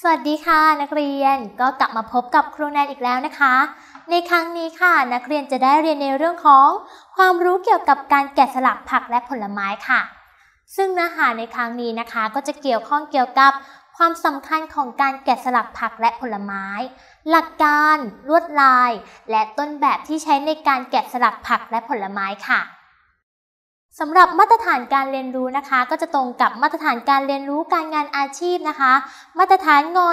วัสดีค่ะนักเรียนก็กลับมาพบกับครูแนนอีกแล้วนะคะในครั้งนี้ค่ะนักเรียนจะได้เรียนในเรื่องของความรู้เกี่ยวกับการแกะสลักผักและผลไม้ค่ะซึ่งเนื้อหาในครั้งนี้นะคะก็จะเกี่ยวข้องเกี่ยวกับความสำคัญของการแกะสลักผักและผลไม้หลักการลวดลายและต้นแบบที่ใช้ในการแกะสลักผักและผลไม้ค่ะสำหรับมาตรฐานการเรียนรู้นะคะก็จะตรงกับมาตรฐานการเรียนรู้การงานอาชีพนะคะมาตรฐานง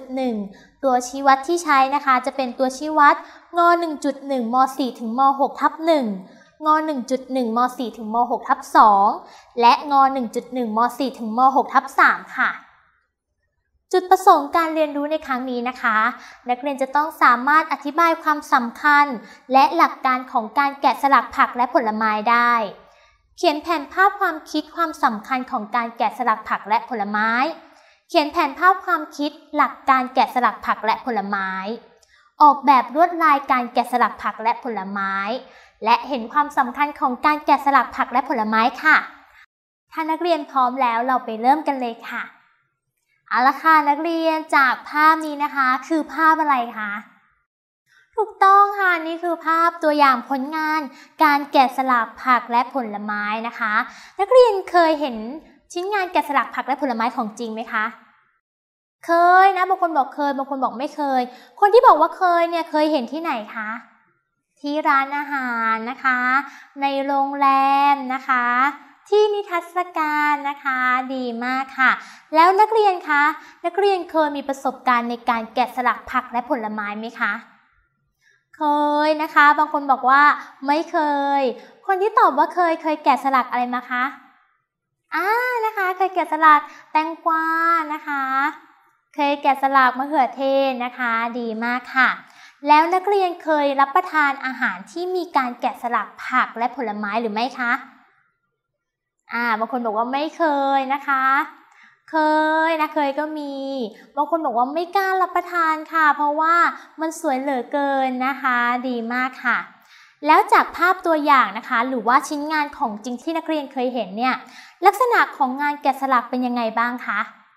1.1 ตัวชี้วัดที่ใช้นะคะจะเป็นตัวชี้วัดง1.1 ม4ถึงม6ทับ1ง1.1 ม4ถึงม6ทับ2และง1.1 ม4ถึงม6ทับ3ค่ะจุดประสงค์การเรียนรู้ในครั้งนี้นะคะนักเรียนจะต้องสามารถอธิบายความสำคัญและหลักการของการแกะสลักผักและผลไม้ได้เขียนแผนภาพความคิดความสำคัญของการแกะสลักผักและผลไม้เขียนแผนภาพความคิดหลักการแกะสลักผักและผลไม้ออกแบบลวดลายการแกะสลักผักและผลไม้และเห็นความสำคัญของการแกะสลักผักและผลไม้ค่ะถ้านักเรียนพร้อมแล้วเราไปเริ่มกันเลยค่ะเอาละค่ะนักเรียนจากภาพนี้นะคะคือภาพอะไรคะถูกต้องค่ะนี่คือภาพตัวอย่างผลงานการแกะสลักผักและผลไม้นะคะนักเรียนเคยเห็นชิ้นงานแกะสลักผักและผลไม้ของจริงไหมคะเคยนะบางคนบอกเคยบางคนบอกไม่เคยคนที่บอกว่าเคยเนี่ยเคยเห็นที่ไหนคะที่ร้านอาหารนะคะในโรงแรมนะคะที่นิทรรศการนะคะดีมากค่ะแล้วนักเรียนคะนักเรียนเคยมีประสบการณ์ในการแกะสลักผักและผลไม้ไหมคะเคยนะคะบางคนบอกว่าไม่เคยคนที่ตอบว่าเคยแกะสลักอะไรมาคะนะคะเคยแกะสลักแตงกวานะคะเคยแกะสลักมะเขือเทศนะคะดีมากค่ะแล้วนักเรียนเคยรับประทานอาหารที่มีการแกะสลักผักและผลไม้หรือไม่คะบางคนบอกว่าไม่เคยนะคะเคยนะเคยก็มีบางคนบอกว่าไม่กล้ารับประทานค่ะเพราะว่ามันสวยเหลือเกินนะคะดีมากค่ะแล้วจากภาพตัวอย่างนะคะหรือว่าชิ้นงานของจริงที่นักเรียนเคยเห็นเนี่ยลักษณะของงานแกะสลักเป็นยังไงบ้างคะ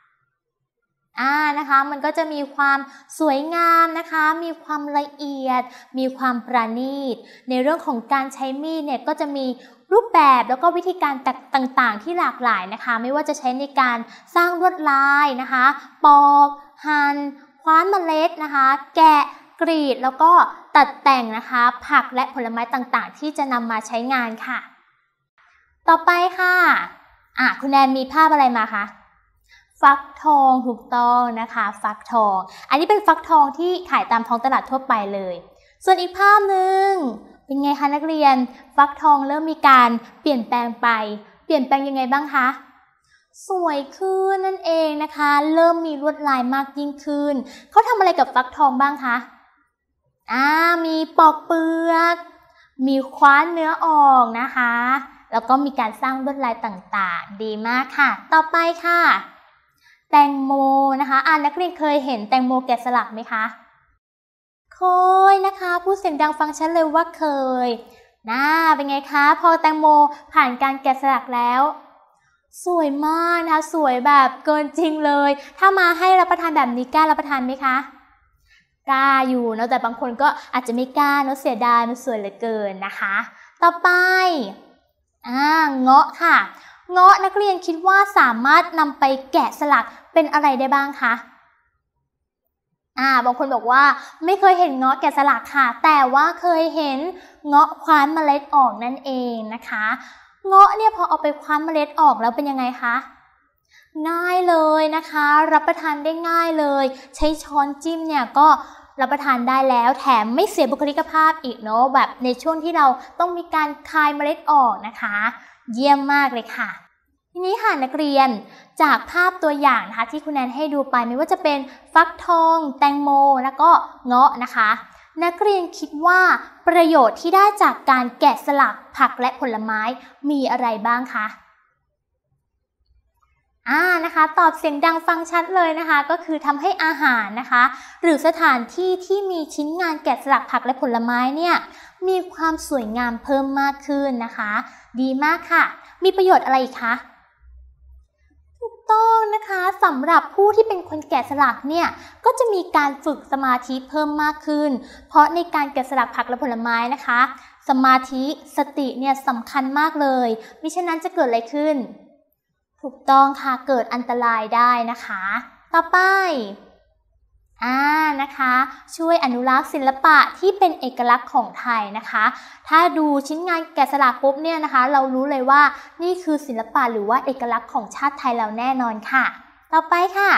นะคะมันก็จะมีความสวยงามนะคะมีความละเอียดมีความประณีตในเรื่องของการใช้มีดเนี่ยก็จะมีรูปแบบแล้วก็วิธีการต่างๆที่หลากหลายนะคะไม่ว่าจะใช้ในการสร้างลวดลายนะคะปอกหั่นคว้านเมล็ดนะคะแกะกรีดแล้วก็ตัดแต่งนะคะผักและผลไม้ต่างๆที่จะนำมาใช้งานค่ะต่อไปค่ะคุณแนนมีภาพอะไรมาคะฟักทองถูกต้องนะคะฟักทองอันนี้เป็นฟักทองที่ขายตามท้องตลาดทั่วไปเลยส่วนอีกภาพหนึ่งเป็นไงคะนักเรียนฟักทองเริ่มมีการเปลี่ยนแปลงไปเปลี่ยนแปลงยังไงบ้างคะสวยขึ้นนั่นเองนะคะเริ่มมีลวดลายมากยิ่งขึ้นเขาทำอะไรกับฟักทองบ้างคะมีปอกเปลือกมีคว้านเนื้อออกนะคะแล้วก็มีการสร้างลวดลายต่างๆดีมากค่ะต่อไปค่ะแตงโมนะคะนักเรียนเคยเห็นแตงโมแกะสลักไหมคะเคยนะคะพูดเสียงดังฟังชัดเลยว่าเคยเป็นไงคะพอแตงโมผ่านการแกะสลักแล้วสวยมากนะคะสวยแบบเกินจริงเลยถ้ามาให้รับประทานแบบนี้กล้ารับประทานไหมคะกล้าอยู่เนาะแต่บางคนก็อาจจะไม่กล้าเนาะเสียดายมันสวยเหลือเกินนะคะต่อไปเงาะค่ะเงาะนักเรียนคิดว่าสามารถนำไปแกะสลักเป็นอะไรได้บ้างคะบางคนบอกว่าไม่เคยเห็นเงาะแกะสลักค่ะแต่ว่าเคยเห็นเงาะคว้านเมล็ดออกนั่นเองนะคะเงาะเนี่ยพอเอาไปคว้านเมล็ดออกแล้วเป็นยังไงคะง่ายเลยนะคะรับประทานได้ง่ายเลยใช้ช้อนจิ้มเนี่ยก็รับประทานได้แล้วแถมไม่เสียบุคลิกภาพอีกเนาะแบบในช่วงที่เราต้องมีการคายเมล็ดออกนะคะเยี่ยมมากเลยค่ะทีนี้ค่ะนักเรียนจากภาพตัวอย่างนะคะที่คุณแนนให้ดูไปไม่ว่าจะเป็นฟักทองแตงโมแล้วก็เงาะนะคะนักเรียนคิดว่าประโยชน์ที่ได้จากการแกะสลักผักและผลไม้มีอะไรบ้างคะนะคะตอบเสียงดังฟังชัดเลยนะคะก็คือทำให้อาหารนะคะหรือสถานที่ที่มีชิ้นงานแกะสลักผักและผลไม้เนี่ยมีความสวยงามเพิ่มมากขึ้นนะคะดีมากค่ะมีประโยชน์อะไรอีกคะถูกต้องนะคะสำหรับผู้ที่เป็นคนแกะสลักเนี่ยก็จะมีการฝึกสมาธิเพิ่มมากขึ้นเพราะในการแกะสลักผักและผลไม้นะคะสมาธิสติเนี่ยสำคัญมากเลยมิฉะนั้นจะเกิดอะไรขึ้นถูกต้องค่ะเกิดอันตรายได้นะคะต่อไปนะคะช่วยอนุรักษ์ศิลปะที่เป็นเอกลักษณ์ของไทยนะคะถ้าดูชิ้นงานแกะสลักปุ๊บเนี่ยนะคะเรารู้เลยว่านี่คือศิลปะหรือว่าเอกลักษณ์ของชาติไทยเราแน่นอนค่ะต่อไปค่ะ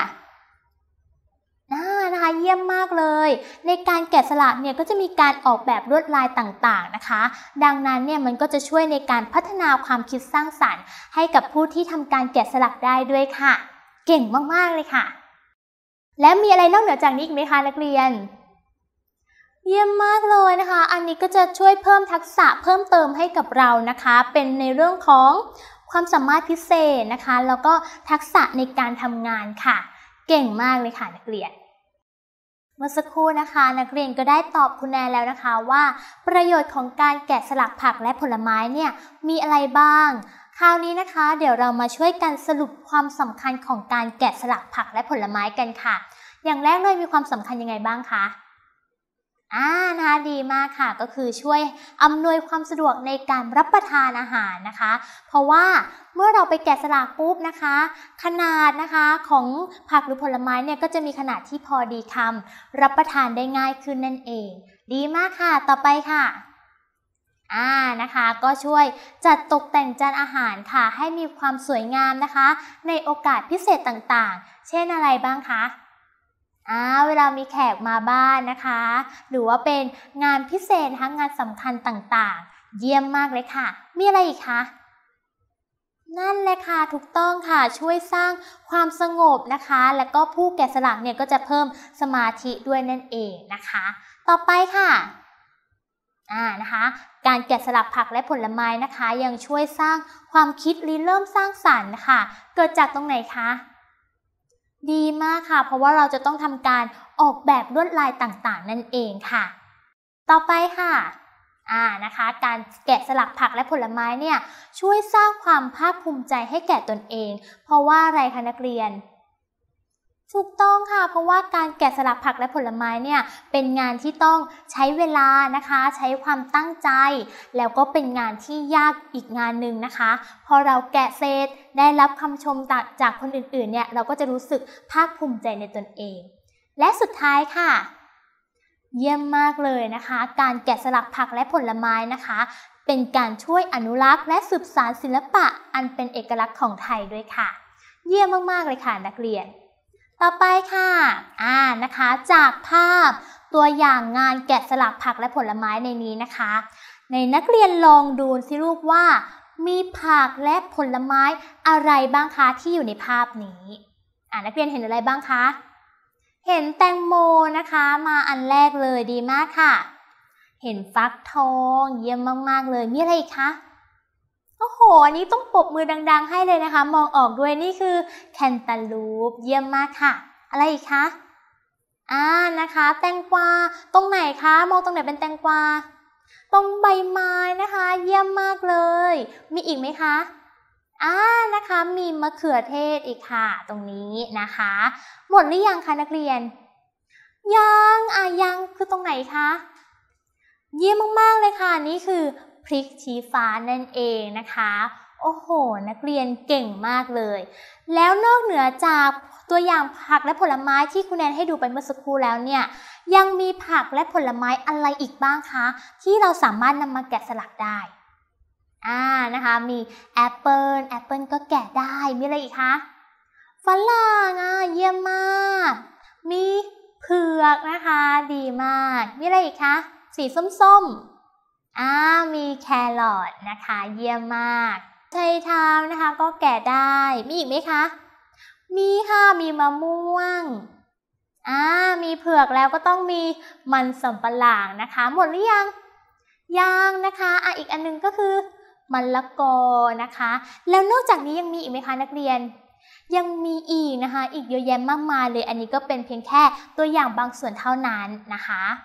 นะคะเยี่ยมมากเลยในการแกะสลักเนี่ยก็จะมีการออกแบบลวดลายต่างๆนะคะดังนั้นเนี่ยมันก็จะช่วยในการพัฒนาความคิดสร้างสรรค์ให้กับผู้ที่ทำการแกะสลักได้ด้วยค่ะเก่งมากๆเลยค่ะและมีอะไรนอกเหนือจากนี้อีกไหมคะนักเรียนเยี่ยมมากเลยนะคะอันนี้ก็จะช่วยเพิ่มทักษะเพิ่มเติมให้กับเรานะคะเป็นในเรื่องของความสามารถพิเศษนะคะแล้วก็ทักษะในการทำงานค่ะเก่งมากเลยค่ะนักเรียนเมื่อสักครู่นะคะนักเรียนก็ได้ตอบคุณแนนแล้วนะคะว่าประโยชน์ของการแกะสลักผักและผลไม้เนี่ยมีอะไรบ้างคราวนี้นะคะเดี๋ยวเรามาช่วยกันสรุปความสำคัญของการแกะสลักผักและผลไม้กันค่ะอย่างแรกเลยมีความสำคัญยังไงบ้างคะนะคะดีมากค่ะก็คือช่วยอำนวยความสะดวกในการรับประทานอาหารนะคะเพราะว่าเมื่อเราไปแกะสลักปุ๊บนะคะขนาดนะคะของผักหรือผลไม้เนี่ยก็จะมีขนาดที่พอดีคำรับประทานได้ง่ายขึ้นนั่นเองดีมากค่ะต่อไปค่ะนะคะก็ช่วยจัดตกแต่งจานอาหารค่ะให้มีความสวยงามนะคะในโอกาสพิเศษต่างๆเช่นอะไรบ้างคะเวลามีแขกมาบ้านนะคะหรือว่าเป็นงานพิเศษงานสำคัญต่างๆเยี่ยมมากเลยค่ะมีอะไรอีกคะนั่นแหละค่ะถูกต้องค่ะช่วยสร้างความสงบนะคะแล้วก็ผู้แกะสลักเนี่ยก็จะเพิ่มสมาธิด้วยนั่นเองนะคะต่อไปค่ะนะคะการแกะสลักผักและผลไม้นะคะยังช่วยสร้างความคิดริเริ่มสร้างสรรค์ค่ะเกิดจากตรงไหนคะดีมากค่ะเพราะว่าเราจะต้องทำการออกแบบลวดลายต่างๆนั่นเองค่ะต่อไปค่ะนะคะการแกะสลักผักและผลไม้เนี่ยช่วยสร้างความภาคภูมิใจให้แก่ตนเองเพราะว่าอะไรคะนักเรียนถูกต้องค่ะเพราะว่าการแกะสลักผักและผลไม้เนี่ยเป็นงานที่ต้องใช้เวลานะคะใช้ความตั้งใจแล้วก็เป็นงานที่ยากอีกงานหนึ่งนะคะพอเราแกะเสร็จได้รับคำชมจากคนอื่นๆเนี่ยเราก็จะรู้สึกภาคภูมิใจในตนเองและสุดท้ายค่ะเยี่ยมมากเลยนะคะการแกะสลักผักและผลไม้นะคะเป็นการช่วยอนุรักษ์และสืบสานศิลปะอันเป็นเอกลักษณ์ของไทยด้วยค่ะเยี่ยมมากๆเลยค่ะนักเรียนต่อไปค่ะนะคะจากภาพตัวอย่างงานแกะสลักผักและผลไม้ในนี้นะคะในนักเรียนลองดูสิลูกว่ามีผักและผลไม้อะไรบ้างคะที่อยู่ในภาพนี้นักเรียนเห็นอะไรบ้างคะเห็นแตงโมนะคะมาอันแรกเลยดีมากค่ะเห็นฟักทองเยี่ยมมากๆเลยมีอะไรอีกคะโอ้โหอันนี้ต้องปรบมือดังๆให้เลยนะคะมองออกด้วยนี่คือแคนตาลูปเยี่ยมมากค่ะอะไรอีกคะนะคะแตงกวาตรงไหนคะมองตรงไหนเป็นแตงกวาตรงใบไม้นะคะเยี่ยมมากเลยมีอีกไหมคะนะคะมีมะเขือเทศอีกค่ะตรงนี้นะคะหมดหรือยังคะนักเรียนยังคือตรงไหนคะเยี่ยมมากๆเลยค่ะนี่คือพริกชี้ฟ้านั่นเองนะคะโอ้โหนักเรียนเก่งมากเลยแล้วนอกเหนือจากตัวอย่างผักและผลไม้ที่คุณแนนให้ดูไปเมื่อสักครู่แล้วเนี่ยยังมีผักและผลไม้อะไรอีกบ้างคะที่เราสามารถนำมาแกะสลักได้นะคะมีแอปเปิลก็แกะได้มีอะไรอีกคะฝรั่งเยี่ยมมากมีเผือกนะคะดีมากมีอะไรอีกคะสีส้มมีแครอทนะคะเยี่ยมมากไชเท้านะคะก็แกะได้มีอีกไหมคะมีค่ะมีมะม่วงมีเผือกแล้วก็ต้องมีมันสำปะหลังนะคะหมดหรือยังนะคะอีกอันนึงก็คือมะละกอนะคะแล้วนอกจากนี้ยังมีอีกไหมคะนักเรียนยังมีอีกนะคะอีกเยอะแยะมากมายเลยอันนี้ก็เป็นเพียงแค่ตัวอย่างบางส่วนเท่านั้นนะคะ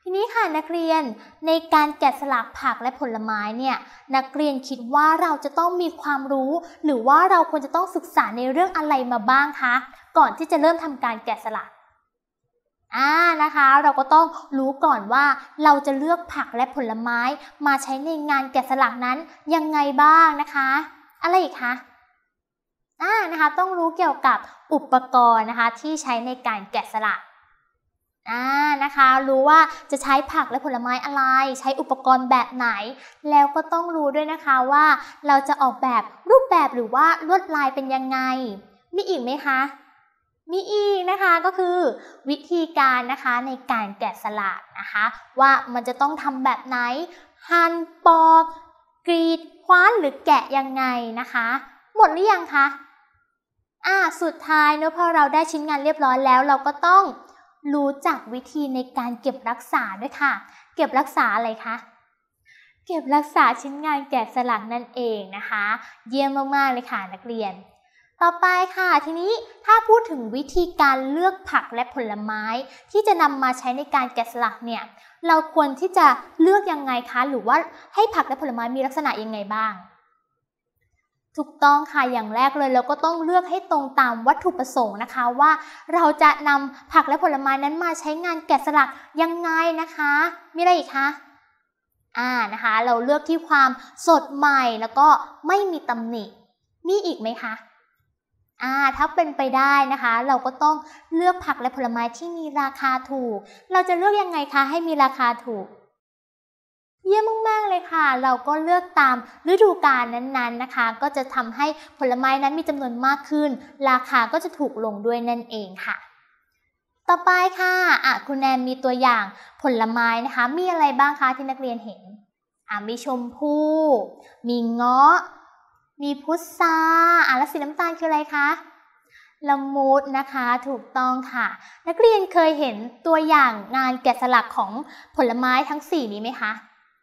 ทีนี้ค่ะนักเรียนในการแกะสลักผักและผลไม้เนี่ยนักเรียนคิดว่าเราจะต้องมีความรู้หรือว่าเราควรจะต้องศึกษาในเรื่องอะไรมาบ้างคะก่อนที่จะเริ่มทำการแกะสลักนะคะเราก็ต้องรู้ก่อนว่าเราจะเลือกผักและผลไม้มาใช้ในงานแกะสลักนั้นยังไงบ้างนะคะอะไรอีกคะนะคะต้องรู้เกี่ยวกับอุปกรณ์นะคะที่ใช้ในการแกะสลักนะคะรู้ว่าจะใช้ผักและผลไม้อะไรใช้อุปกรณ์แบบไหนแล้วก็ต้องรู้ด้วยนะคะว่าเราจะออกแบบรูปแบบหรือว่าลวดลายเป็นยังไงมีอีกไหมคะมีอีกนะคะก็คือวิธีการนะคะในการแกะสลักนะคะว่ามันจะต้องทำแบบไหนหั่นปอกกรีดคว้านหรือแกะยังไงนะคะหมดหรือยังคะสุดท้ายเนอะพอเราได้ชิ้นงานเรียบร้อยแล้วเราก็ต้องรู้จักวิธีในการเก็บรักษาด้วยค่ะเก็บรักษาอะไรคะเก็บรักษาชิ้นงานแกะสลักนั่นเองนะคะเยี่ยมมากๆเลยค่ะนักเรียนต่อไปค่ะทีนี้ถ้าพูดถึงวิธีการเลือกผักและผลไม้ที่จะนำมาใช้ในการแกะสลักเนี่ยเราควรที่จะเลือกยังไงคะหรือว่าให้ผักและผลไม้มีลักษณะยังไงบ้างถูกต้องค่ะอย่างแรกเลยเราก็ต้องเลือกให้ตรงตามวัตถุประสงค์นะคะว่าเราจะนำผักและผลไม้นั้นมาใช้งานแกะสลักยังไงนะคะมีอะไรอีกคะนะคะเราเลือกที่ความสดใหม่แล้วก็ไม่มีตำหนิมีอีกไหมคะถ้าเป็นไปได้นะคะเราก็ต้องเลือกผักและผลไม้ที่มีราคาถูกเราจะเลือกยังไงคะให้มีราคาถูกเยี่ยมมากๆเลยค่ะเราก็เลือกตามฤดูกาลนั้นๆนะคะก็จะทำให้ผลไม้นั้นมีจำนวนมากขึ้นราคาก็จะถูกลงด้วยนั่นเองค่ะต่อไปค่ะคุณแนนมีตัวอย่างผลไม้นะคะมีอะไรบ้างคะที่นักเรียนเห็นมีชมพู่มีเงาะมีพุทราแล้วสีน้ำตาลคืออะไรคะละมุดนะคะถูกต้องค่ะนักเรียนเคยเห็นตัวอย่างงานแกะสลักของผลไม้ทั้ง4นี้ไหมคะ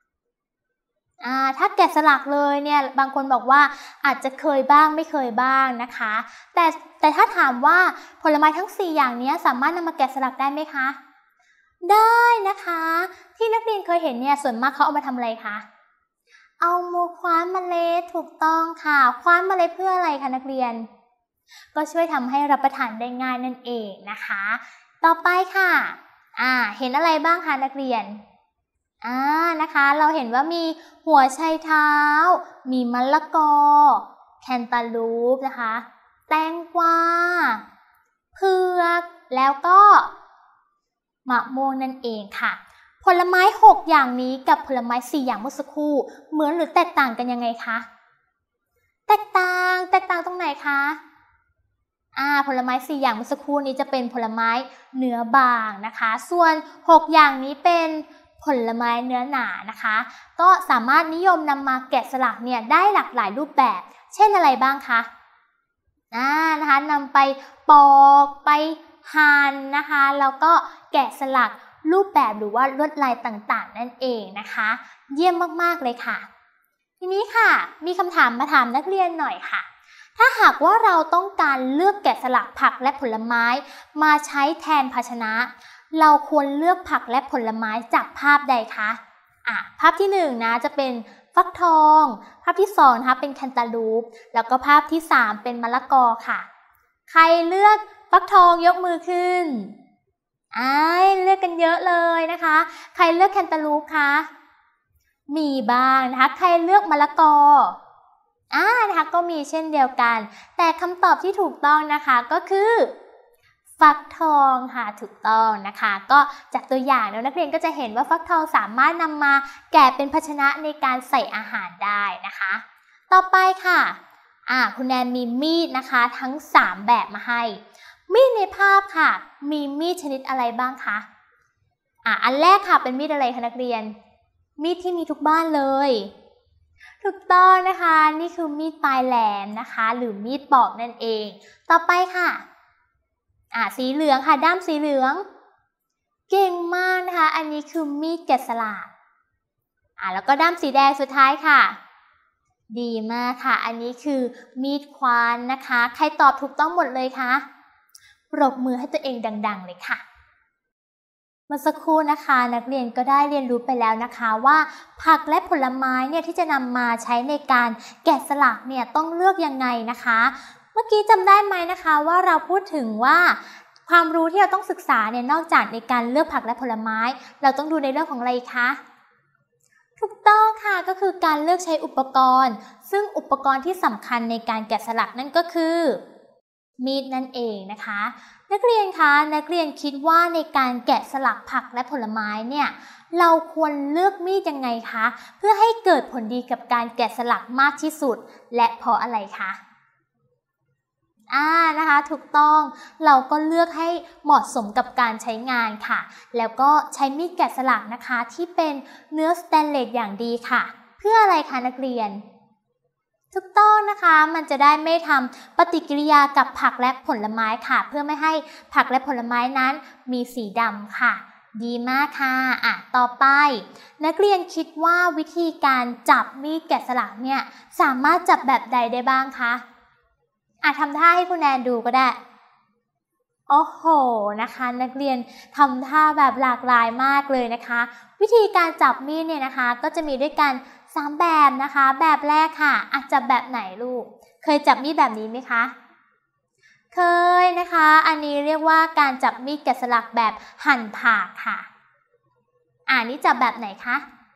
ถ้าแกะสลักเลยเนี่ยบางคนบอกว่าอาจจะเคยบ้างไม่เคยบ้างนะคะแต่ถ้าถามว่าผลไม้ทั้ง4อย่างนี้สามารถนำมาแกะสลักได้ไหมคะได้นะคะที่นักเรียนเคยเห็นเนี่ยส่วนมากเขาเอามาทำอะไรคะเอามาคว้านเมล็ดถูกต้องค่ะคว้านเมล็ดเพื่ออะไรคะนักเรียนก็ช่วยทำให้รับประทานได้ง่ายนั่นเองนะคะต่อไปค่ะเห็นอะไรบ้างคะนักเรียนนะคะเราเห็นว่ามีหัวไชเท้ามีมะละกอแคนตาลูปนะคะแตงกวาเผือกแล้วก็มะม่วงนั่นเองค่ะผลไม้6อย่างนี้กับผลไม้4อย่างเมื่อสักครู่เหมือนหรือแตกต่างกันยังไงคะแตกต่างตรงไหนคะผลไม้4อย่างเมื่อสักครู่นี้จะเป็นผลไม้เนื้อบางนะคะส่วน6อย่างนี้เป็นผลไม้เนื้อหนานะคะก็สามารถนิยมนำมาแกะสลักเนี่ยได้หลากหลายรูปแบบเช่นอะไรบ้างคะนะคะนำไปปอกไปหั่นนะคะแล้วก็แกะสลักรูปแบบหรือว่าลวดลายต่างๆนั่นเองนะคะเยี่ยมมากๆเลยค่ะทีนี้ค่ะมีคำถามมาถามนักเรียนหน่อยค่ะถ้าหากว่าเราต้องการเลือกแกะสลักผักและผลไม้มาใช้แทนภาชนะเราควรเลือกผักและผลไม้จากภาพใดคะภาพที่1นะจะเป็นฟักทองภาพที่2นะคะเป็นแคนตาลูปแล้วก็ภาพที่3เป็นมะละกอค่ะใครเลือกฟักทองยกมือขึ้นเลือกกันเยอะเลยนะคะใครเลือกแคนตาลูปคะมีบ้างนะคะใครเลือกมะละกอนะคะก็มีเช่นเดียวกันแต่คำตอบที่ถูกต้องนะคะก็คือฟักทองค่ะถูกต้องนะคะก็จากตัวอย่างแล้วนักเรียนก็จะเห็นว่าฟักทองสามารถนำมาแกะเป็นภาชนะในการใส่อาหารได้นะคะต่อไปค่ะคุณแนนมีมีดนะคะทั้ง3แบบมาให้มีดในภาพค่ะมีมีดชนิดอะไรบ้างคะอันแรกค่ะเป็นมีดอะไรคะนักเรียนมีดที่มีทุกบ้านเลยถูกต้องนะคะนี่คือมีดปลายแหลมนะคะหรือมีดปอกนั่นเองต่อไปค่ะสีเหลืองค่ะด้ามสีเหลืองเก่งมากนะคะอันนี้คือมีดแกะสลักแล้วก็ด้ามสีแดงสุดท้ายค่ะดีมากค่ะอันนี้คือมีดควานนะคะใครตอบถูกต้องหมดเลยคะปรบมือให้ตัวเองดังๆเลยค่ะเมื่อสักครู่นะคะนักเรียนก็ได้เรียนรู้ไปแล้วนะคะว่าผักและผลไม้เนี่ยที่จะนำมาใช้ในการแกะสลักเนี่ยต้องเลือกยังไงนะคะเมื่อกี้จำได้ไหมนะคะว่าเราพูดถึงว่าความรู้ที่เราต้องศึกษาเนี่ยนอกจากในการเลือกผักและผลไม้เราต้องดูในเรื่องของอะไรคะถูกต้องค่ะก็คือการเลือกใช้อุปกรณ์ซึ่งอุปกรณ์ที่สำคัญในการแกะสลักนั่นก็คือมีดนั่นเองนะคะนักเรียนคะนักเรียนคิดว่าในการแกะสลักผักและผลไม้เนี่ยเราควรเลือกมีดยังไงคะเพื่อให้เกิดผลดีกับการแกะสลักมากที่สุดและเพราะอะไรคะนะคะถูกต้องเราก็เลือกให้เหมาะสมกับการใช้งานค่ะแล้วก็ใช้มีดแกะสลักนะคะที่เป็นเนื้อสแตนเลสอย่างดีค่ะเพื่ออะไรคะนักเรียนถูกต้องนะคะมันจะได้ไม่ทำปฏิกิริยากับผักและผลไม้ค่ะเพื่อไม่ให้ผักและผลไม้นั้นมีสีดำค่ะดีมากค่ะต่อไปนักเรียนคิดว่าวิธีการจับมีดแกะสลักเนี่ยสามารถจับแบบใดได้บ้างคะทำท่าให้คุณแนนดูก็ได้โอ้โหนะคะนักเรียนทำท่าแบบหลากหลายมากเลยนะคะวิธีการจับมีดเนี่ยนะคะก็จะมีด้วยกัน3แบบนะคะแบบแรกค่ะจับแบบไหนลูกเคยจับมีดแบบนี้ไหมคะเคยนะคะอันนี้เรียกว่าการจับมีดแกะสลักแบบหั่นผ่าค่ะนี่จับแบบไหนคะ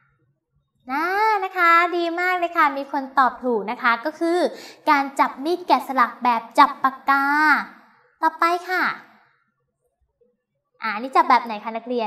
นะคะดีมากเลยค่ะมีคนตอบถูกนะคะก็คือการจับมีดแกะสลักแบบจับปากกาต่อไปค่ะนี่จับแบบไหนคะนักเรียน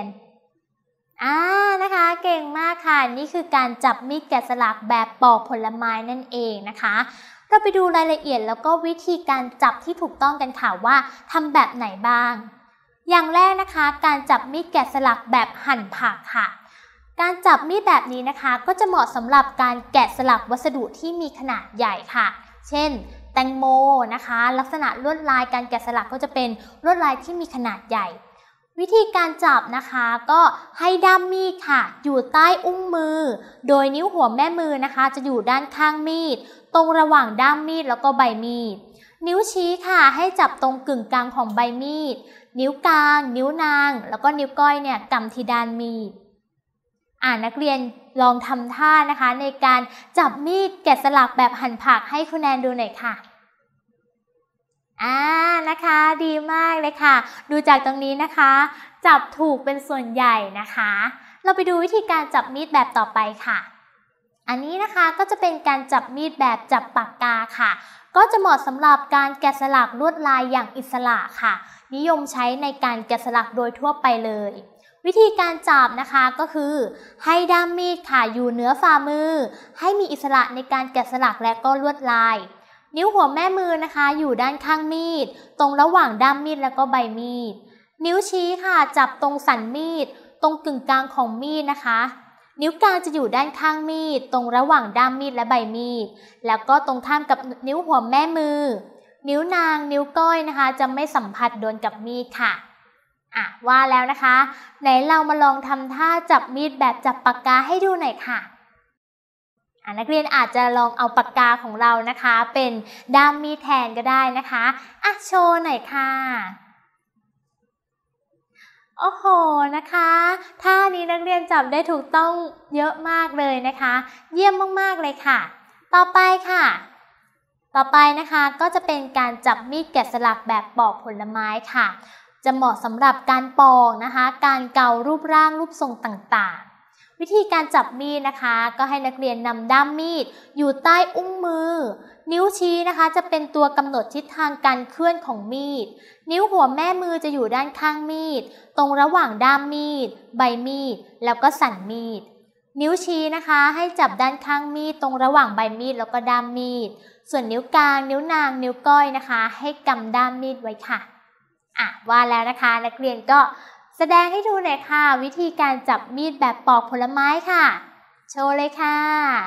นะคะเก่งมากค่ะนี่คือการจับมีดแกะสลักแบบปอกผลไม้นั่นเองนะคะเราไปดูรายละเอียดแล้วก็วิธีการจับที่ถูกต้องกันค่ะว่าทำแบบไหนบ้างอย่างแรกนะคะการจับมีดแกะสลักแบบหั่นผักค่ะการจับมีดแบบนี้นะคะก็จะเหมาะสำหรับการแกะสลักวัสดุที่มีขนาดใหญ่ค่ะเช่นแตงโมนะคะลักษณะลวดลายการแกะสลักก็จะเป็นลวดลายที่มีขนาดใหญ่วิธีการจับนะคะก็ให้ด้ามมีดค่ะอยู่ใต้อุ้งมือโดยนิ้วหัวแม่มือนะคะจะอยู่ด้านข้างมีดตรงระหว่างด้ามมีดแล้วก็ใบมีดนิ้วชี้ค่ะให้จับตรงกึ่งกลางของใบมีดนิ้วกลางนิ้วนางแล้วก็นิ้วก้อยเนี่ยกำที่ด้านมีดนักเรียนลองทำท่านะคะในการจับมีดแกะสลักแบบหั่นผักให้คุณแนนดูหน่อยค่ะนะคะดีมากเลยค่ะดูจากตรงนี้นะคะจับถูกเป็นส่วนใหญ่นะคะเราไปดูวิธีการจับมีดแบบต่อไปค่ะอันนี้นะคะก็จะเป็นการจับมีดแบบจับปากกาค่ะก็จะเหมาะสำหรับการแกะสลักลวดลายอย่างอิสระค่ะนิยมใช้ในการแกะสลักโดยทั่วไปเลยวิธีการจับนะคะก็คือให้ด้ามมีดค่ะอยู่เหนือฝ่ามือให้มีอิสระในการแกะสลักและก็ลวดลายนิ้วหัวแม่มือนะคะอยู่ด้านข้างมีดตรงระหว่างด้ามมีดแล้วก็ใบมีดนิ้วชี้ค่ะจับตรงสันมีดตรงกึ่งกลางของมีดนะคะนิ้วกลางจะอยู่ด้านข้างมีดตรงระหว่างด้ามมีดและใบมีดแล้วก็ตรงข้ามกับนิ้วหัวแม่มือนิ้วนางนิ้วก้อยนะคะจะไม่สัมผัสโดนกับมีดค่ะว่าแล้วนะคะไหนเรามาลองทำท่าจับมีดแบบจับปากกาให้ดูหน่อยค่ะนักเรียนอาจจะลองเอาปากกาของเรานะคะเป็นด้ามมีดแทนก็ได้นะคะโชว์หน่อยค่ะโอ้โหนะคะท่านี้นักเรียนจับได้ถูกต้องเยอะมากเลยนะคะเยี่ยมมากๆเลยค่ะต่อไปค่ะต่อไปนะคะก็จะเป็นการจับมีดแกะสลักแบบปอกผลไม้ค่ะจะเหมาะสำหรับการปอกนะคะการเการูปร่างรูปทรงต่างๆวิธีการจับมีดนะคะก็ให้นักเรียนนำด้ามมีดอยู่ใต้อุ้งมือนิ้วชี้นะคะจะเป็นตัวกำหนดทิศทางการเคลื่อนของมีดนิ้วหัวแม่มือจะอยู่ด้านข้างมีดตรงระหว่างด้ามมีดใบมีดแล้วก็สันมีดนิ้วชี้นะคะให้จับด้านข้างมีดตรงระหว่างใบมีดแล้วก็ด้ามมีดส่วนนิ้วกลางนิ้วนางนิ้วก้อยนะคะให้กำด้ามมีดไว้ค่ะว่าแล้วนะคะนักเรียนก็แสดงให้ดูหน่อยค่ะวิธีการจับมีดแบบปอกผลไม้ค่ะโชว์เลยค่ะ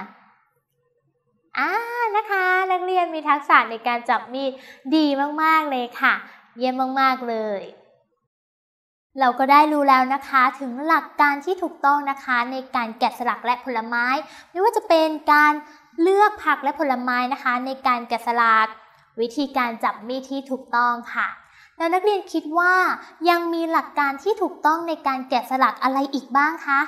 นะคะนักเรียนมีทักษะในการจับมีดดีมากๆเลยค่ะเยี่ยมมากๆเลยเราก็ได้รู้แล้วนะคะถึงหลักการที่ถูกต้องนะคะในการแกะสลักและผลไม้ไม่ว่าจะเป็นการเลือกผักและผลไม้นะคะในการแกะสลักวิธีการจับมีดที่ถูกต้องค่ะแล้วนักเรียนคิดว่ายังมีหลักการที่ถูกต้องในการแกะสลักอะไรอีกบ้างคะ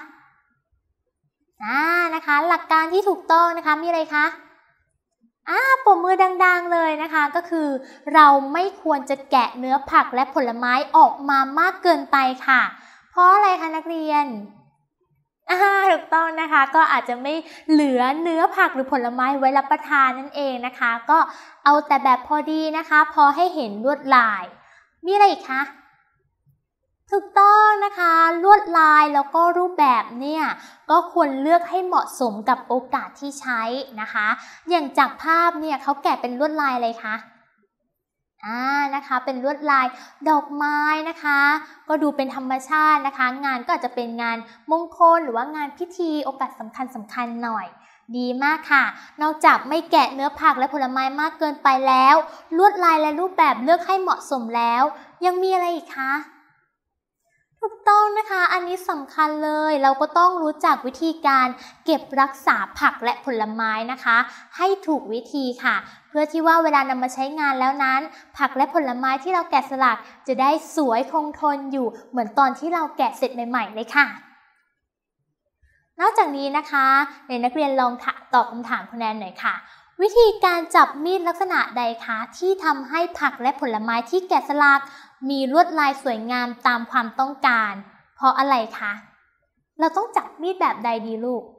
นะคะหลักการที่ถูกต้องนะคะมีอะไรคะปรบมือดังๆเลยนะคะก็คือเราไม่ควรจะแกะเนื้อผักและผลไม้ออกมามากเกินไปค่ะเพราะอะไรคะนักเรียนถูกต้องนะคะก็อาจจะไม่เหลือเนื้อผักหรือผลไม้ไว้รับประทานนั่นเองนะคะก็เอาแต่แบบพอดีนะคะพอให้เห็นลวดลายมีอะไรอีกคะถูกต้องนะคะลวดลายแล้วก็รูปแบบเนี่ยก็ควรเลือกให้เหมาะสมกับโอกาสที่ใช้นะคะอย่างจากภาพเนี่ยเขาแกะเป็นลวดลายอะไรคะนะคะเป็นลวดลายดอกไม้นะคะก็ดูเป็นธรรมชาตินะคะงานก็อาจจะเป็นงานมงคลหรือว่างานพิธีโอกาสสำคัญหน่อยดีมากค่ะนอกจากไม่แกะเนื้อผักและผลไม้มากเกินไปแล้วลวดลายและรูปแบบเลือกให้เหมาะสมแล้วยังมีอะไรอีกคะถูกต้องนะคะอันนี้สำคัญเลยเราก็ต้องรู้จักวิธีการเก็บรักษาผักและผลไม้นะคะให้ถูกวิธีค่ะเพื่อที่ว่าเวลานำมาใช้งานแล้วนั้นผักและผลไม้ที่เราแกะสลักจะได้สวยคงทนอยู่เหมือนตอนที่เราแกะเสร็จใหม่ๆเลยค่ะนอกจากนี้นะคะในนักเรียนลองตอบคำถามคุณแนนหน่อยค่ะวิธีการจับมีดลักษณะใดคะที่ทำให้ผักและผลไม้ที่แกะสลักมีลวดลายสวยงามตามความต้องการเพราะอะไรคะเราต้องจับมีดแบบใดดีลูก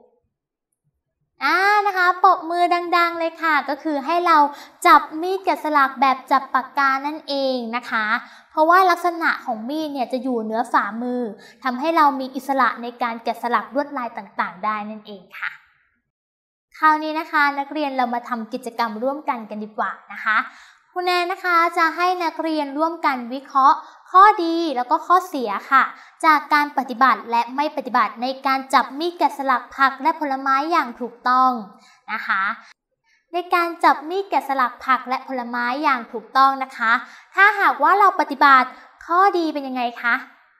นะคะปรบมือดังๆเลยค่ะก็คือให้เราจับมีดแกะสลักแบบจับปากกานั่นเองนะคะเพราะว่าลักษณะของมีดเนี่ยจะอยู่เหนือฝ่ามือทำให้เรามีอิสระในการแกะสลักลวดลายต่างๆได้นั่นเองค่ะคราวนี้นะคะนักเรียนเรามาทำกิจกรรมร่วมกันดีกว่านะคะคุณแนนนะคะจะให้นักเรียนร่วมกันวิเคราะห์ข้อดีแล้วก็ข้อเสียค่ะจากการปฏิบัติและไม่ปฏิบัติในการจับมีดแกะสลักผักและผลไม้อย่างถูกต้องนะคะในการจับมีดแกะสลักผักและผลไม้อย่างถูกต้องนะคะถ้าหากว่าเราปฏิบัติข้อดีเป็นยังไงคะ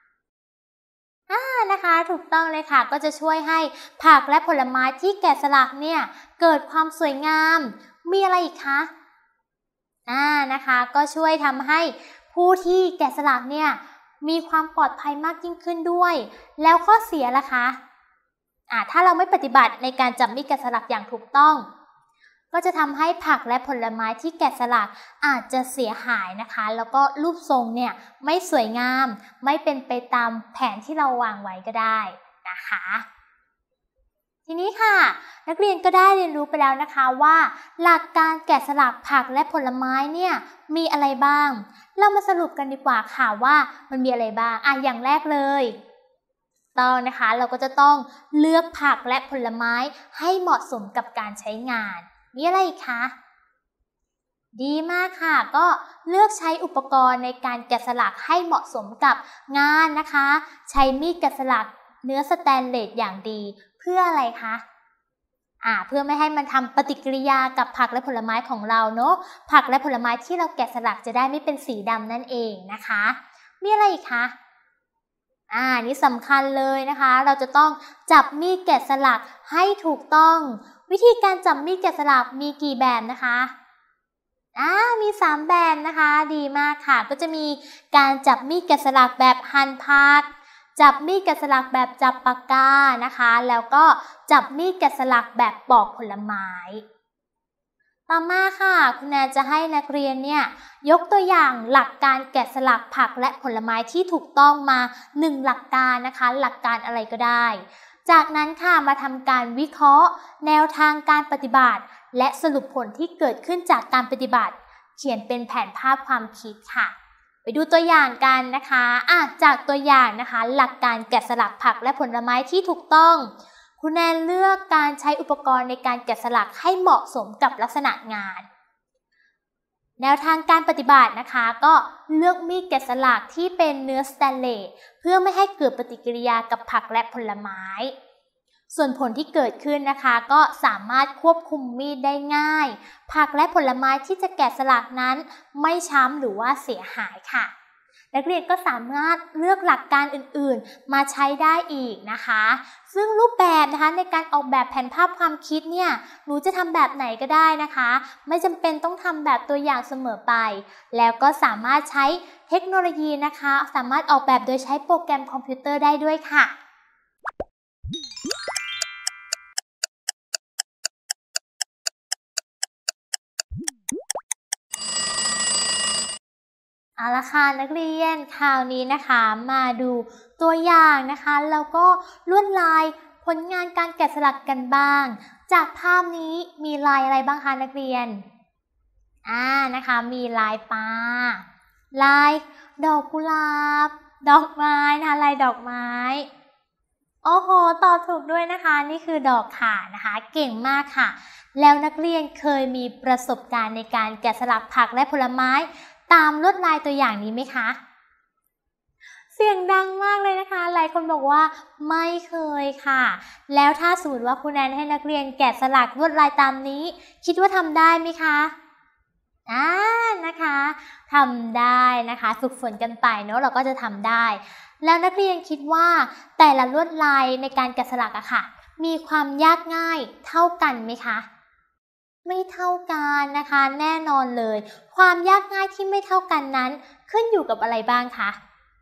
นะคะถูกต้องเลยค่ะก็จะช่วยให้ผักและผลไม้ที่แกะสลักเนี่ยเกิดความสวยงามมีอะไรอีกคะนะคะก็ช่วยทำให้ผู้ที่แกะสลักเนี่ยมีความปลอดภัยมากยิ่งขึ้นด้วยแล้วข้อเสียล่ะคะถ้าเราไม่ปฏิบัติในการจับมีดแกะสลักอย่างถูกต้องก็จะทำให้ผักและผลไม้ที่แกะสลักอาจจะเสียหายนะคะแล้วก็รูปทรงเนี่ยไม่สวยงามไม่เป็นไปตามแผนที่เราวางไว้ก็ได้นะคะทีนี้ค่ะนักเรียนก็ได้เรียนรู้ไปแล้วนะคะว่าหลักการแกะสลักผักและผลไม้เนี่ยมีอะไรบ้างเรามาสรุปกันดีกว่าค่ะว่ามันมีอะไรบ้างอย่างแรกเลยต้องนะคะเราก็จะต้องเลือกผักและผลไม้ให้เหมาะสมกับการใช้งานมีอะไรอีกคะดีมากค่ะก็เลือกใช้อุปกรณ์ในการแกะสลักให้เหมาะสมกับงานนะคะใช้มีดแกะสลักเนื้อสแตนเลสอย่างดีเพื่ออะไรคะเพื่อไม่ให้มันทำปฏิกิริยากับผักและผลไม้ของเราเนาะผักและผลไม้ที่เราแกะสลักจะได้ไม่เป็นสีดำนั่นเองนะคะมีอะไรอีกคะนี่สำคัญเลยนะคะเราจะต้องจับมีดแกะสลักให้ถูกต้องวิธีการจับมีดแกะสลักมีกี่แบบนะคะมี3แบบนะคะดีมากค่ะก็จะมีการจับมีดแกะสลักแบบหั่นผักจับมีดแกะสลักแบบจับปากกานะคะแล้วก็จับมีดแกะสลักแบบปอกผลไม้ต่อมาค่ะคุณแนนจะให้นักเรียนเนี่ยยกตัวอย่างหลักการแกะสลักผักและผลไม้ที่ถูกต้องมา1หลักการนะคะหลักการอะไรก็ได้จากนั้นค่ะมาทำการวิเคราะห์แนวทางการปฏิบัติและสรุปผลที่เกิดขึ้นจากการปฏิบัติเขียนเป็นแผนภาพความคิดค่ะไปดูตัวอย่างกันนะคะจากตัวอย่างนะคะหลักการแกะสลักผักและผลไม้ที่ถูกต้องคุณแนนเลือกการใช้อุปกรณ์ในการแกะสลักให้เหมาะสมกับลักษณะงานแนวทางการปฏิบัตินะคะก็เลือกมีดแกะสลักที่เป็นเนื้อสแตนเลสเพื่อไม่ให้เกิดปฏิกิริยากับผักและผลไม้ส่วนผลที่เกิดขึ้นนะคะก็สามารถควบคุมมีดได้ง่ายผักและผลไม้ที่จะแกะสลักนั้นไม่ช้ำหรือว่าเสียหายค่ะนักเรียนก็สามารถเลือกหลักการอื่นๆมาใช้ได้อีกนะคะซึ่งรูปแบบนะคะในการออกแบบแผนภาพความคิดเนี่ยหนูจะทำแบบไหนก็ได้นะคะไม่จำเป็นต้องทำแบบตัวอย่างเสมอไปแล้วก็สามารถใช้เทคโนโลยีนะคะสามารถออกแบบโดยใช้โปรแกรมคอมพิวเตอร์ได้ด้วยค่ะเอาละค่ะนักเรียนคราวนี้นะคะมาดูตัวอย่างนะคะแล้วก็ลวดลายผลงานการแกะสลักกันบ้างจากภาพนี้มีลายอะไรบ้างคะนักเรียนนะคะมีลายปลาลายดอกกุหลาบดอกไม้นะคะลายดอกไม้โอ้โหตอบถูกด้วยนะคะนี่คือดอกข่านะคะเก่งมากค่ะแล้วนักเรียนเคยมีประสบการณ์ในการแกะสลักผักและผลไม้ตามลวดลายตัวอย่างนี้ไหมคะเสียงดังมากเลยนะคะหลายคนบอกว่าไม่เคยค่ะแล้วถ้าสมมติว่าครูแนนให้นักเรียนแกะสลักลวดลายตามนี้คิดว่าทำได้ไหมคะนะคะทำได้นะคะฝึกฝนกันไปเนาะเราก็จะทำได้แล้วนักเรียนคิดว่าแต่ละลวดลายในการแกะสลักอะค่ะมีความยากง่ายเท่ากันไหมคะไม่เท่ากันนะคะแน่นอนเลยความยากง่ายที่ไม่เท่ากันนั้นขึ้นอยู่กับอะไรบ้างคะ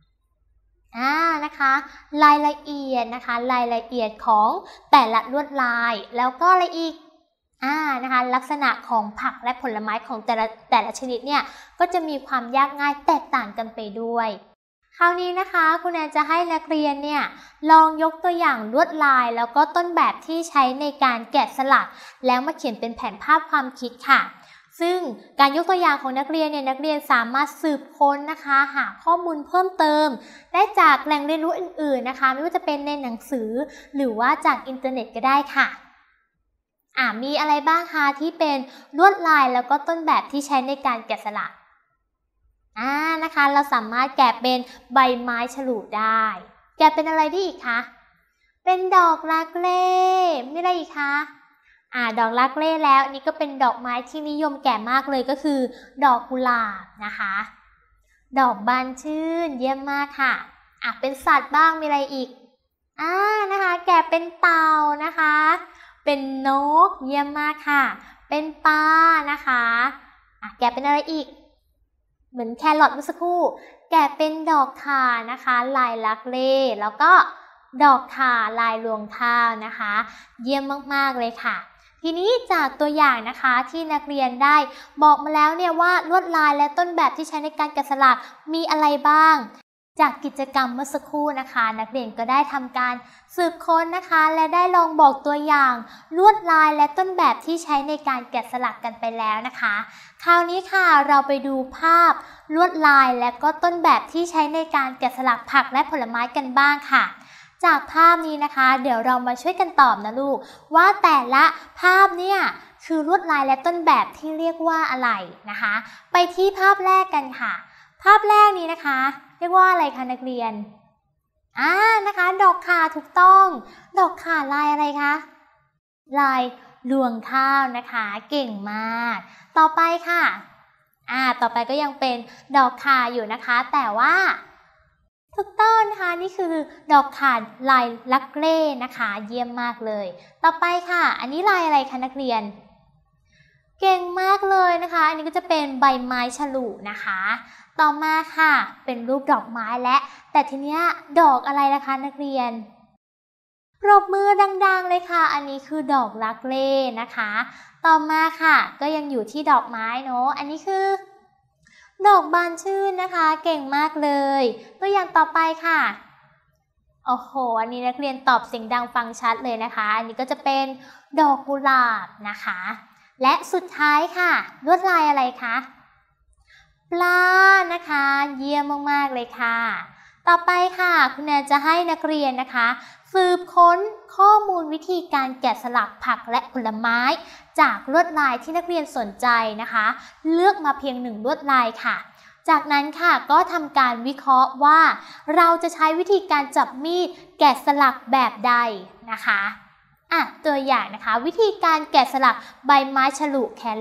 นะคะรายละเอียดนะคะรายละเอียดของแต่ละลวดลายแล้วก็อะไรอีกนะคะลักษณะของผักและผลไม้ของแต่ละชนิดเนี่ยก็จะมีความยากง่ายแตกต่างกันไปด้วยคราวนี้นะคะคุณแอนจะให้นักเรียนเนี่ยลองยกตัวอย่างลวดลายแล้วก็ต้นแบบที่ใช้ในการแกะสลักแล้วมาเขียนเป็นแผนภาพความคิดค่ะซึ่งการยกตัวอย่างของนักเรียนเนี่ยนักเรียนสามารถสืบค้นนะคะหาข้อมูลเพิ่มเติมได้จากแหล่งเรียนรู้อื่นๆนะคะไม่ว่าจะเป็นในหนังสือหรือว่าจากอินเทอร์เน็ตก็ได้ค่ะมีอะไรบ้างคะที่เป็นลวดลายแล้วก็ต้นแบบที่ใช้ในการแกะสลักนะคะเราสามารถแกะเป็นใบไม้ฉลุได้แกะเป็นอะไรได้อีกคะเป็นดอกลักเล่ไม่ได้อีกคะดอกลักเล่แล้วนี่ก็เป็นดอกไม้ที่นิยมแกะมากเลยก็คือดอกกุหลาบนะคะดอกบานชื่นเยี่ยมมากค่ะเป็นสัตว์บ้างมีอะไรอีกนะคะแกะเป็นเต่านะคะเป็นนกเยี่ยมมากค่ะเป็นปลานะคะแกะเป็นอะไรอีกเหมือนแครอทเมื่อสักครู่แกะเป็นดอกข่านะคะลายลักเล่แล้วก็ดอกข่าลายรวงข้าวนะคะเยี่ยมมากๆเลยค่ะทีนี้จากตัวอย่างนะคะที่นักเรียนได้บอกมาแล้วเนี่ยว่าลวดลายและต้นแบบที่ใช้ในการแกะสลักมีอะไรบ้างจากกิจกรรมเมื่อสักครู่นะคะนักเรียนก็ได้ทำการสืบค้นนะคะและได้ลองบอกตัวอย่างลวดลายและต้นแบบที่ใช้ในการแกะสลักกันไปแล้วนะคะคราวนี้ค่ะเราไปดูภาพลวดลายและก็ต้นแบบที่ใช้ในการแกะสลักผักและผลไม้กันบ้างค่ะจากภาพนี้นะคะเดี๋ยวเรามาช่วยกันตอบนะลูกว่าแต่ละภาพเนี่ยคือลวดลายและต้นแบบที่เรียกว่าอะไรนะคะไปที่ภาพแรกกันค่ะภาพแรกนี้นะคะเรียกว่าอะไรคะนักเรียนนะคะดอกข่าถูกต้องดอกข่าลายอะไรคะลายรวงข้าวนะคะเก่งมากต่อไปค่ะต่อไปก็ยังเป็นดอกข่าอยู่นะคะแต่ว่าถูกต้องนะคะนี่คือดอกข่าลายลักเล่นะคะเยี่ยมมากเลยต่อไปค่ะอันนี้ลายอะไรคะนักเรียนเก่งมากเลยนะคะอันนี้ก็จะเป็นใบไม้ฉลุนะคะต่อมาค่ะเป็นรูปดอกไม้และแต่ทีเนี้ยดอกอะไรล่ะคะนักเรียนปรบมือดังๆเลยค่ะอันนี้คือดอกลักเล่นะคะต่อมาค่ะก็ยังอยู่ที่ดอกไม้เนาะอันนี้คือดอกบานชื่นนะคะเก่งมากเลยตัวอย่างต่อไปค่ะโอ้โหอันนี้นักเรียนตอบเสียงดังฟังชัดเลยนะคะอันนี้ก็จะเป็นดอกกุหลาบนะคะและสุดท้ายค่ะลวดลายอะไรคะปลานะคะเยี่ยมมากๆเลยค่ะต่อไปค่ะคุณแนนจะให้นักเรียนนะคะสืบค้นข้อมูลวิธีการแกะสลักผักและผลไม้จากลวดลายที่นักเรียนสนใจนะคะเลือกมาเพียง1ลวดลายค่ะจากนั้นค่ะก็ทำการวิเคราะห์ว่าเราจะใช้วิธีการจับมีดแกะสลักแบบใดนะคะตัวอย่างนะคะวิธีการแกะสลักใบไม้ฉลุแครอท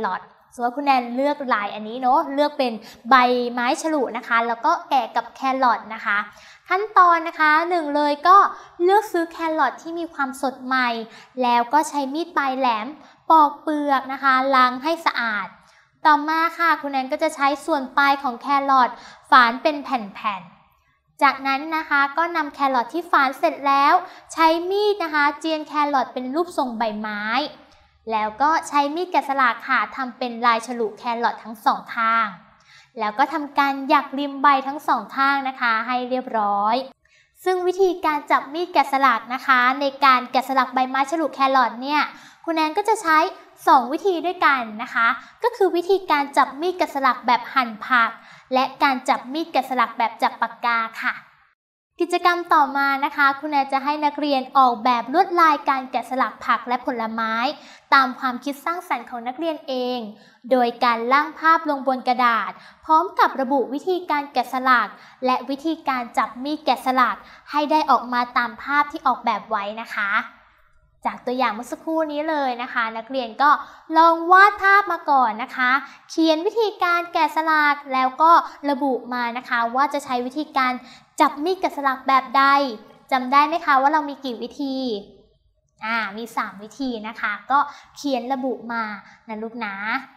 ส่วนคุณแนนเลือกลายอันนี้เนาะเลือกเป็นใบไม้ฉลุนะคะแล้วก็แกะกับแครอทนะคะขั้นตอนนะคะ1เลยก็เลือกซื้อแครอทที่มีความสดใหม่แล้วก็ใช้มีดปลายแหลมปอกเปลือกนะคะล้างให้สะอาดต่อมาค่ะคุณแนนก็จะใช้ส่วนปลายของแครอทฝานเป็นแผ่นๆจากนั้นนะคะก็นำแครอทที่ฝานเสร็จแล้วใช้มีดนะคะเจียนแครอทเป็นรูปทรงใบไม้แล้วก็ใช้มีดแกะสลักค่ะทำเป็นลายฉลุแครอททั้งสองข้างแล้วก็ทำการหยักริมใบทั้งสองข้างนะคะให้เรียบร้อยซึ่งวิธีการจับมีดแกะสลักนะคะในการแกะสลักใบไม้ฉลุแครอทเนี่ยคุณแนนก็จะใช้2วิธีด้วยกันนะคะก็คือวิธีการจับมีดแกะสลักแบบหั่นผักและการจับมีดแกะสลักแบบจับปากกาค่ะกิจกรรมต่อมานะคะคุณแนนจะให้นักเรียนออกแบบลวดลายการแกะสลักผักและผลไม้ตามความคิดสร้างสรรค์ของนักเรียนเองโดยการร่างภาพลงบนกระดาษพร้อมกับระบุวิธีการแกะสลักและวิธีการจับมีดแกะสลักให้ได้ออกมาตามภาพที่ออกแบบไว้นะคะจากตัวอย่างเมื่อสักครู่นี้เลยนะคะนักเรียนก็ลองวาดภาพมาก่อนนะคะเขียนวิธีการแกะสลักแล้วก็ระบุมานะคะว่าจะใช้วิธีการจับมีดแกะสลักแบบใดจำได้ไหมคะว่าเรามีกี่วิธีมี3วิธีนะคะก็เขียนระบุมานะลูกนะ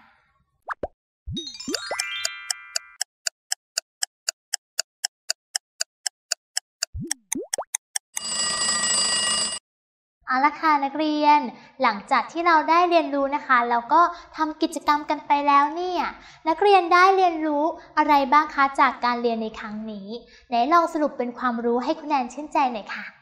เอาละค่ะนักเรียนหลังจากที่เราได้เรียนรู้นะคะแล้วก็ทำกิจกรรมกันไปแล้วเนี่ยนักเรียนได้เรียนรู้อะไรบ้างคะจากการเรียนในครั้งนี้ไหนลองสรุปเป็นความรู้ให้คุณแนนชื่นใจหน่อยค่ะ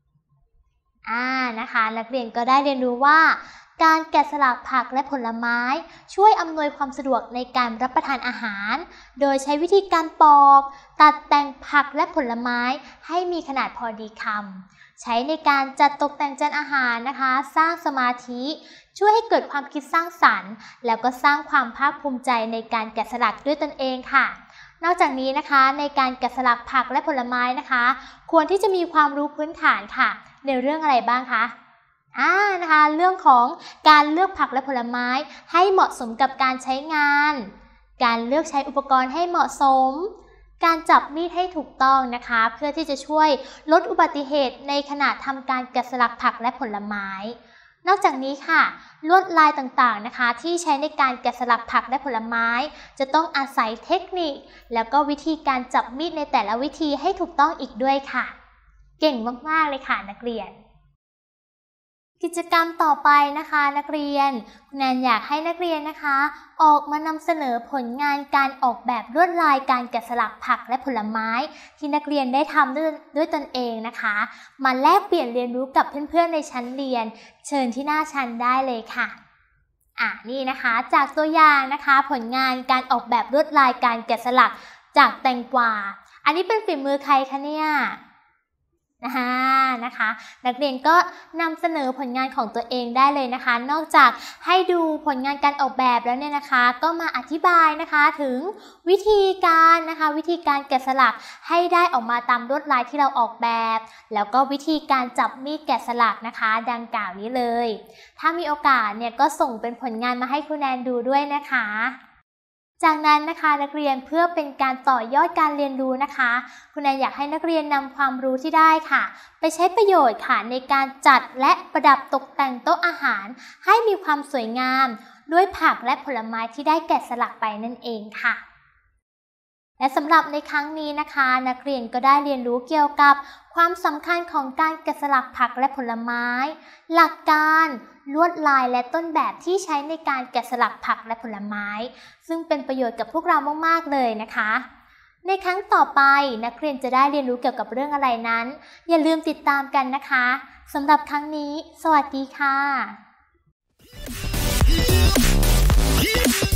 นะคะนักเรียนก็ได้เรียนรู้ว่าการแกะสลักผักและผลไม้ช่วยอำนวยความสะดวกในการรับประทานอาหารโดยใช้วิธีการปอกตัดแต่งผักและผลไม้ให้มีขนาดพอดีคำใช้ในการจัดตกแต่งจานอาหารนะคะสร้างสมาธิช่วยให้เกิดความคิดสร้างสรรค์แล้วก็สร้างความภาคภูมิใจในการแกะสลักด้วยตนเองค่ะนอกจากนี้นะคะในการแกะสลักผักและผลไม้นะคะควรที่จะมีความรู้พื้นฐานค่ะในเรื่องอะไรบ้างคะนะคะเรื่องของการเลือกผักและผลไม้ให้เหมาะสมกับการใช้งานการเลือกใช้อุปกรณ์ให้เหมาะสมการจับมีดให้ถูกต้องนะคะเพื่อที่จะช่วยลดอุบัติเหตุในขณะทำการแกะสลักผักและผลไม้นอกจากนี้ค่ะลวดลายต่างๆนะคะที่ใช้ในการแกะสลักผักและผลไม้จะต้องอาศัยเทคนิคแล้วก็วิธีการจับมีดในแต่ละวิธีให้ถูกต้องอีกด้วยค่ะเก่งมากๆเลยค่ะนักเรียนกิจกรรมต่อไปนะคะนักเรียนคุณแนนอยากให้นักเรียนนะคะออกมานำเสนอผลงานการออกแบบลวดลายการแกะสลักผักและผลไม้ที่นักเรียนได้ทำด้วยตนเองนะคะมาแลกเปลี่ยนเรียนรู้กับเพื่อนๆในชั้นเรียนเชิญที่หน้าชั้นได้เลยค่ะนี่นะคะจากตัวอย่างนะคะผลงานการออกแบบลวดลายการแกะสลักจากแตงกวาอันนี้เป็นฝีมือใครคะเนี่ยนะคะนักเรียนก็นำเสนอผลงานของตัวเองได้เลยนะคะนอกจากให้ดูผลงานการออกแบบแล้วเนี่ยนะคะก็มาอธิบายนะคะถึงวิธีการแกะสลักให้ได้ออกมาตามลวดลายที่เราออกแบบแล้วก็วิธีการจับมีดแกะสลักนะคะดังกล่าวนี้เลยถ้ามีโอกาสเนี่ยก็ส่งเป็นผลงานมาให้ครูแนนดูด้วยนะคะจากนั้นนะคะนักเรียนเพื่อเป็นการต่อยอดการเรียนรู้นะคะคุณแนนอยากให้นักเรียนนำความรู้ที่ได้ค่ะไปใช้ประโยชน์ค่ะในการจัดและประดับตกแต่งโต๊ะอาหารให้มีความสวยงามด้วยผักและผลไม้ที่ได้แกะสลักไปนั่นเองค่ะและสำหรับในครั้งนี้นะคะนักเรียนก็ได้เรียนรู้เกี่ยวกับความสำคัญของการแกะสลักผักและผลไม้หลักการลวดลายและต้นแบบที่ใช้ในการแกะสลักผักและผลไม้ซึ่งเป็นประโยชน์กับพวกเรามากๆเลยนะคะในครั้งต่อไปนักเรียนจะได้เรียนรู้เกี่ยวกับเรื่องอะไรนั้นอย่าลืมติดตามกันนะคะสำหรับครั้งนี้สวัสดีค่ะ